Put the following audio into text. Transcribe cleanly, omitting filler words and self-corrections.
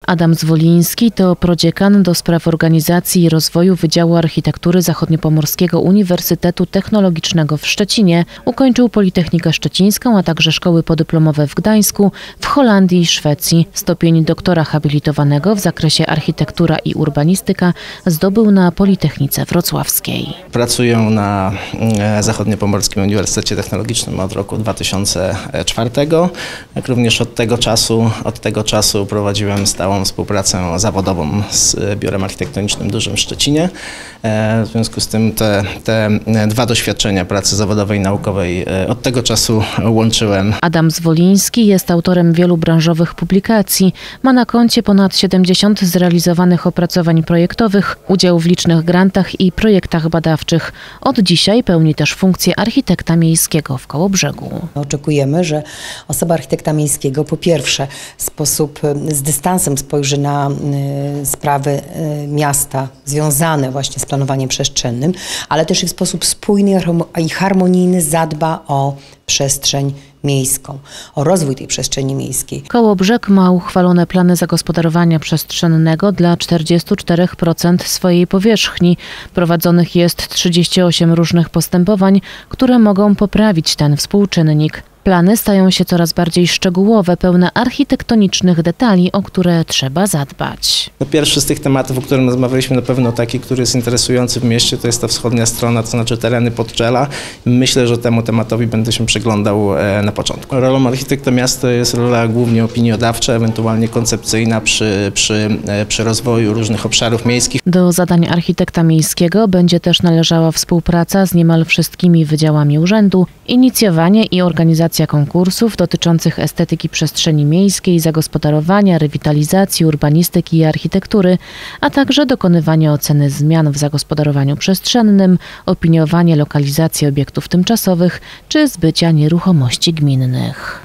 Adam Zwoliński to prodziekan do spraw organizacji i rozwoju Wydziału Architektury Zachodniopomorskiego Uniwersytetu Technologicznego w Szczecinie. Ukończył Politechnikę Szczecińską, a także szkoły podyplomowe w Gdańsku, w Holandii i Szwecji. Stopień doktora habilitowanego w zakresie architektura i urbanistyka zdobył na Politechnice Wrocławskiej. Pracuję na Zachodniopomorskim Uniwersytecie Technologicznym od roku 2004. Jak również od tego czasu prowadziłem stałą współpracę zawodową z Biurem Architektonicznym dużym w Szczecinie. W związku z tym te dwa doświadczenia pracy zawodowej i naukowej od tego czasu łączyłem. Adam Zwoliński jest autorem wielu branżowych publikacji. Ma na koncie ponad 70 zrealizowanych opracowań projektowych, udział w licznych grantach i projektach badawczych. Od dzisiaj pełni też funkcję architekta miejskiego w Kołobrzegu. Oczekujemy, że osoba architekta miejskiego po pierwsze z dystansem spojrzy na sprawy miasta związane właśnie z planowaniem przestrzennym, ale też i w sposób spójny i harmonijny zadba o przestrzeń miejską, o rozwój tej przestrzeni miejskiej. Kołobrzeg ma uchwalone plany zagospodarowania przestrzennego dla 44% swojej powierzchni. Prowadzonych jest 38 różnych postępowań, które mogą poprawić ten współczynnik. Plany stają się coraz bardziej szczegółowe, pełne architektonicznych detali, o które trzeba zadbać. Pierwszy z tych tematów, o którym rozmawialiśmy, na pewno taki, który jest interesujący w mieście, to jest ta wschodnia strona, to znaczy tereny Podczela. Myślę, że temu tematowi będę się przyglądał na początku. Rolą architekta miasta jest rola głównie opiniodawcza, ewentualnie koncepcyjna przy rozwoju różnych obszarów miejskich. Do zadań architekta miejskiego będzie też należała współpraca z niemal wszystkimi wydziałami urzędu, inicjowanie i organizacja konkursów dotyczących estetyki przestrzeni miejskiej, zagospodarowania, rewitalizacji, urbanistyki i architektury, a także dokonywanie oceny zmian w zagospodarowaniu przestrzennym, opiniowanie lokalizacji obiektów tymczasowych czy zbycia nieruchomości gminnych.